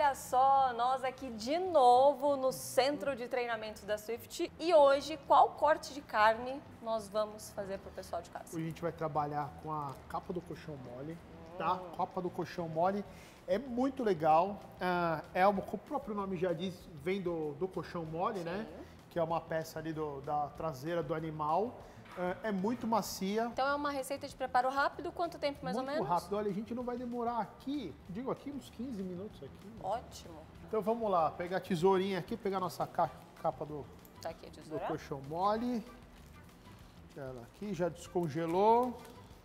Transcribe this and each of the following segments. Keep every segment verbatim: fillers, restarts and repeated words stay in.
Olha só, nós aqui de novo no centro de treinamento da Swift. E hoje, qual corte de carne nós vamos fazer para o pessoal de casa? Hoje a gente vai trabalhar com a capa do colchão mole, tá? A capa do colchão mole é muito legal. Ah, é uma, como o próprio nome já diz, vem do, do colchão mole, Sim. né? Que é uma peça ali do, da traseira do animal. É muito macia. Então é uma receita de preparo rápido, quanto tempo mais muito ou menos? Muito rápido, olha, a gente não vai demorar aqui, digo aqui uns quinze minutos aqui. Ótimo. Então vamos lá, pegar a tesourinha aqui, pegar a nossa capa do, tá aqui a tesoura. do colchão mole. Ela aqui já descongelou.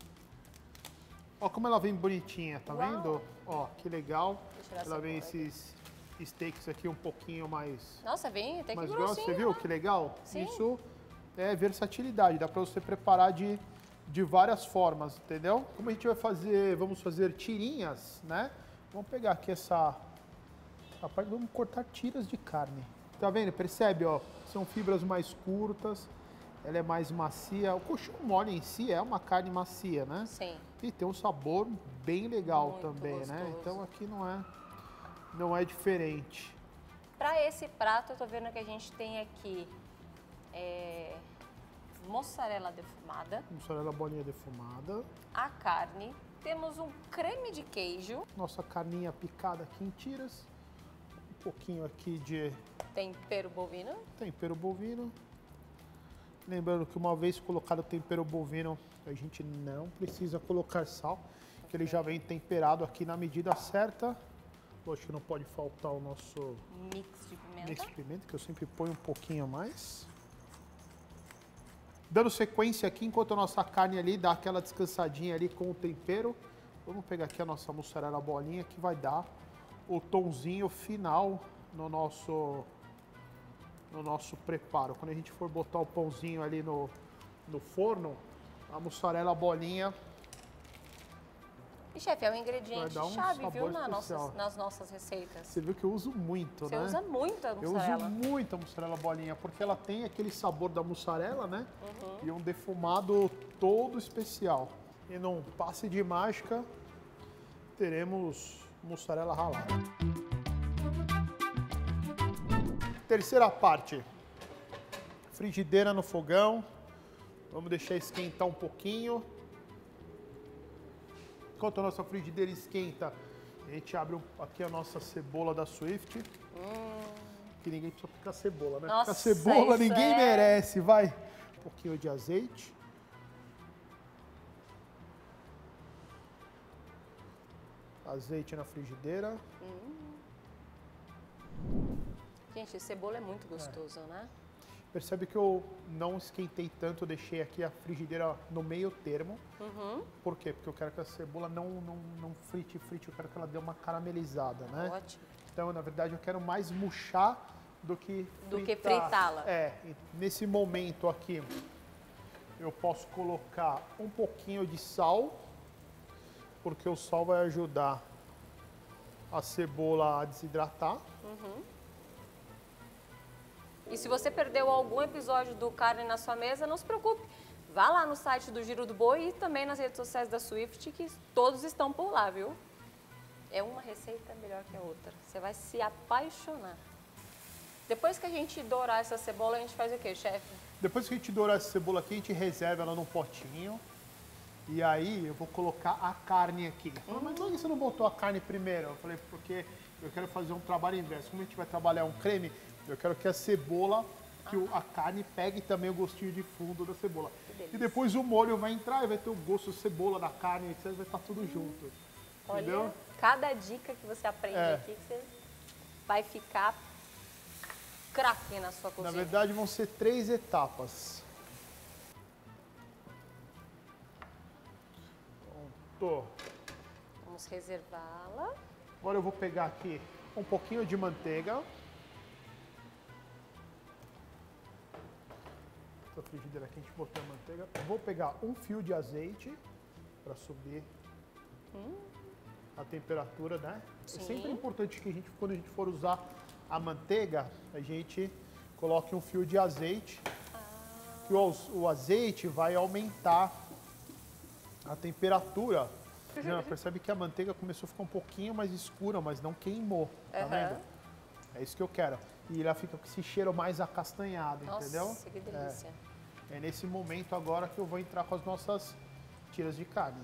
Ó como ela vem bonitinha, tá Uau. vendo? Ó, que legal. Ela vem esses aqui. steaks aqui um pouquinho mais... Nossa, vem até que mais grossinho. Grosso. Você viu né? que legal? Sim. Isso é versatilidade, dá para você preparar de, de várias formas, entendeu? Como a gente vai fazer, vamos fazer tirinhas, né? Vamos pegar aqui essa, essa parte, vamos cortar tiras de carne. Tá vendo? Percebe, ó? São fibras mais curtas, ela é mais macia. O colchão mole em si é uma carne macia, né? Sim. E tem um sabor bem legal Muito também, gostoso. né? Então aqui não é, não é diferente. Para esse prato, eu tô vendo que a gente tem aqui É, mussarela defumada. Mussarela bolinha defumada. A carne. Temos um creme de queijo. Nossa carninha picada aqui em tiras. Um pouquinho aqui de... tempero bovino. Tempero bovino. Lembrando que uma vez colocado o tempero bovino, a gente não precisa colocar sal, okay. que ele já vem temperado aqui na medida certa. Lógico que não pode faltar o nosso mix de pimenta. Mix de pimenta, que eu sempre ponho um pouquinho a mais. Dando sequência aqui, enquanto a nossa carne ali dá aquela descansadinha ali com o tempero, vamos pegar aqui a nossa mussarela bolinha que vai dar o tonzinho final no nosso, no nosso preparo. Quando a gente for botar o pãozinho ali no, no forno, a mussarela bolinha... E, chefe, é um ingrediente um chave, viu, na nossas, nas nossas receitas. Você viu que eu uso muito, Você né? Você usa muito a mussarela. Eu uso muito a mussarela bolinha, porque ela tem aquele sabor da mussarela, né? Uhum. E um defumado todo especial. E num passe de mágica, teremos mussarela ralada. Terceira parte. Frigideira no fogão. Vamos deixar esquentar um pouquinho. Enquanto a nossa frigideira esquenta, a gente abre aqui a nossa cebola da Swift. Hum. Que ninguém precisa picar cebola, né? Nossa, picar cebola ninguém é... merece. Vai. Um pouquinho de azeite. Azeite na frigideira. Hum. Gente, cebola é muito gostoso, é. né? Percebe que eu não esquentei tanto, eu deixei aqui a frigideira no meio termo. Uhum. Por quê? Porque eu quero que a cebola não, não, não frite, frite, eu quero que ela dê uma caramelizada, né? Ótimo. Então, na verdade, eu quero mais murchar do que fritar. Do que fritá-la. É, nesse momento aqui, eu posso colocar um pouquinho de sal, porque o sal vai ajudar a cebola a desidratar. Uhum. E se você perdeu algum episódio do Carne na Sua Mesa, não se preocupe. Vá lá no site do Giro do Boi e também nas redes sociais da Swift, que todos estão por lá, viu? É uma receita melhor que a outra. Você vai se apaixonar. Depois que a gente dourar essa cebola, a gente faz o quê, chefe? Depois que a gente dourar essa cebola aqui, a gente reserva ela num potinho. E aí eu vou colocar a carne aqui. Hum. Mas por que você não botou a carne primeiro? Eu falei, porque eu quero fazer um trabalho inverso. Como a gente vai trabalhar um creme, eu quero que a cebola, que ah. a carne pegue também o gostinho de fundo da cebola. E depois o molho vai entrar e vai ter o gosto da cebola, da carne, etcétera. Vai estar tudo junto. Olha, entendeu? Cada dica que você aprende é. aqui, que você vai ficar craque na sua cozinha. Na verdade, vão ser três etapas. Pronto. Vamos reservá-la. Agora eu vou pegar aqui um pouquinho de manteiga. Essa frigideira aqui a gente botou a manteiga. Vou pegar um fio de azeite para subir hum. a temperatura, né? Sim. É sempre importante que a gente, quando a gente for usar a manteiga, a gente coloque um fio de azeite. Ah. Que o, o azeite vai aumentar a temperatura Não, percebe que a manteiga começou a ficar um pouquinho mais escura, mas não queimou, tá Aham. vendo? É isso que eu quero. E ela fica com esse cheiro mais acastanhado, Nossa, entendeu? que delícia. É. É nesse momento agora que eu vou entrar com as nossas tiras de carne.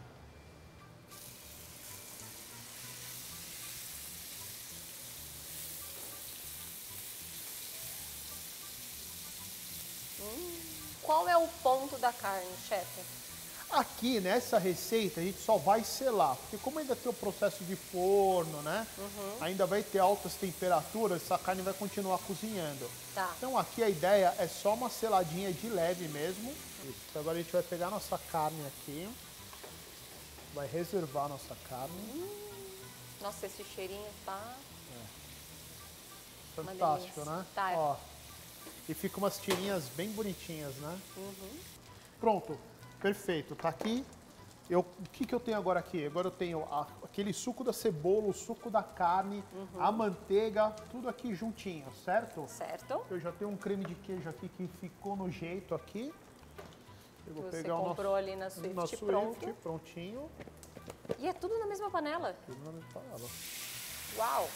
Qual é o ponto da carne, chefe? Aqui nessa receita a gente só vai selar, porque como ainda tem o processo de forno, né? Ainda vai ter altas temperaturas, essa carne vai continuar cozinhando. Tá. Então aqui a ideia é só uma seladinha de leve mesmo. Isso. Então, agora a gente vai pegar a nossa carne aqui, vai reservar a nossa carne. Nossa, esse cheirinho tá... Fantástico, delícia. né? Tá. Ó, e fica umas tirinhas bem bonitinhas, né? Pronto, perfeito. Tá aqui. Eu, o que, que eu tenho agora aqui? Agora eu tenho a- aquele suco da cebola, o suco da carne, a manteiga, tudo aqui juntinho, certo? Certo. Eu já tenho um creme de queijo aqui que ficou no jeito aqui. Eu vou Você pegar o comprou nosso, ali na Swift, nosso pronto. Swift, prontinho. E é tudo na mesma panela. Tudo na minha panela. Uau.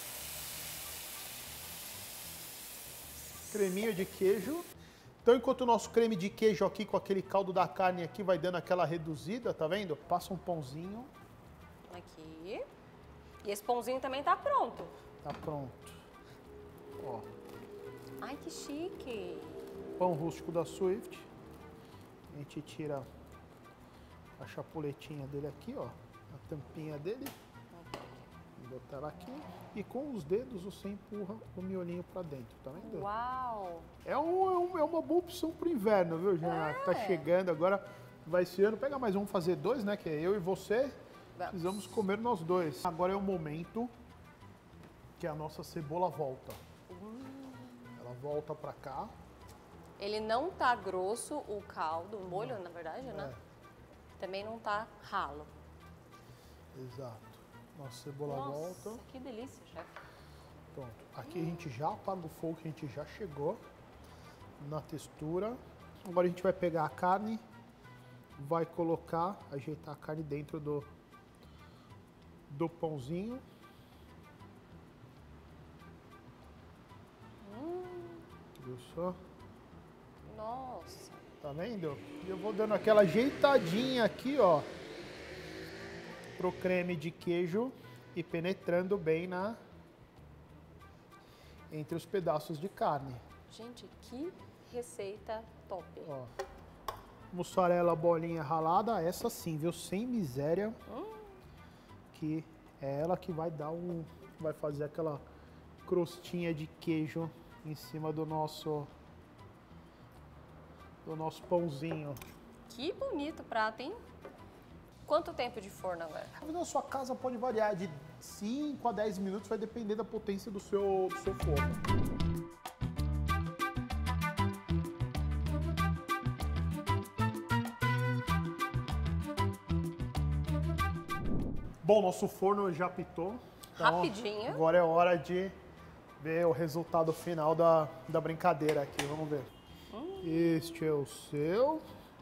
Creminho de queijo. Então, enquanto o nosso creme de queijo aqui com aquele caldo da carne aqui vai dando aquela reduzida, tá vendo? Passa um pãozinho. Aqui. E esse pãozinho também tá pronto. Tá pronto. Ó, Ai, que chique. pão rústico da Swift. A gente tira a chapuletinha dele aqui, ó. A tampinha dele. Vou botar ela aqui. E com os dedos você empurra o miolinho pra dentro, tá vendo? Uau. É, um, é, um- é uma boa opção pro inverno, viu, Jana? Tá chegando agora, vai esse ano. Pega mais um, fazer dois, né? Que é eu e você. Vamos. Precisamos comer nós dois. Agora é o momento que a nossa cebola volta. Ela volta pra cá. Ele não tá grosso, o caldo, o molho, na verdade, né? Também não tá ralo. Exato. Nossa cebola Nossa, volta. que delícia, chefe. Pronto. Aqui a gente já apaga o fogo, que a gente já chegou na textura. Agora a gente vai pegar a carne, vai colocar, ajeitar a carne dentro do, do pãozinho. Viu só? Nossa. Tá vendo? E eu vou dando aquela ajeitadinha aqui, ó, pro creme de queijo e penetrando bem na entre os pedaços de carne. Gente, que receita top. Ó. Mussarela bolinha ralada, essa sim, viu? Sem miséria. Que é ela que vai dar um, vai fazer aquela crostinha de queijo em cima do nosso do nosso pãozinho. Que bonito o prato, hein? Quanto tempo de forno agora? Na sua casa pode variar de cinco a dez minutos, vai depender da potência do seu, do seu forno. Bom, nosso forno já apitou. Então, Rapidinho. agora é hora de ver o resultado final da, da brincadeira aqui. Vamos ver. Este é o seu.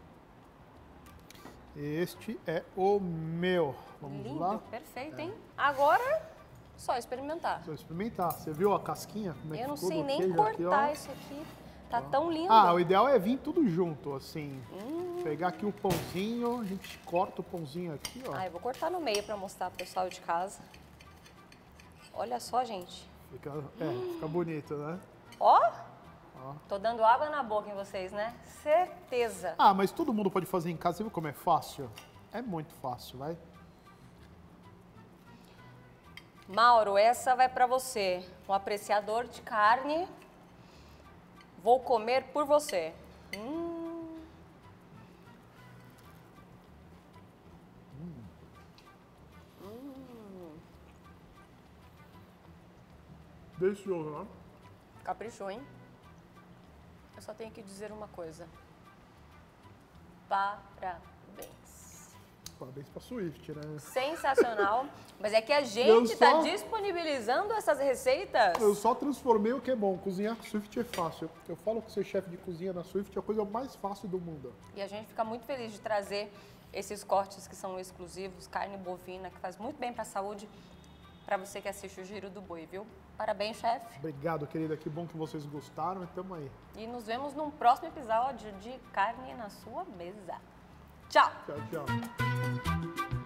Este é o meu. Vamos Lindo, lá? perfeito, hein? Agora, só experimentar. Vou experimentar. Você viu a casquinha? Como é que Eu não ficou sei do nem queijo cortar aqui, ó? isso aqui. Tá tão lindo. Ah, o ideal é vir tudo junto, assim. Pegar aqui o pãozinho, a gente corta o pãozinho aqui, ó. Ah, eu vou cortar no meio pra mostrar pro pessoal de casa. Olha só, gente. Fica, é, fica bonito, né? Ó, Ó. tô dando água na boca em vocês, né? Certeza. Ah, mas todo mundo pode fazer em casa. Você viu como é fácil? É muito fácil, vai. Mauro, essa vai pra você. Um apreciador de carne. Vou comer por você. Delicioso, né? Caprichou, hein? Eu só tenho que dizer uma coisa. Parabéns. Parabéns pra Swift, né? Sensacional. Mas é que a Eu gente está só- disponibilizando essas receitas. Eu só transformei o que é bom. Cozinhar com Swift é fácil. Eu falo que ser chefe de cozinha na Swift é a coisa mais fácil do mundo. E a gente fica muito feliz de trazer esses cortes que são exclusivos, carne bovina, que faz muito bem para a saúde, para você que assiste o Giro do Boi, viu? Parabéns, chefe. Obrigado, querida. Que bom que vocês gostaram e tamo aí. E nos vemos num próximo episódio de Carne na Sua Mesa. Tchau! Tchau, tchau.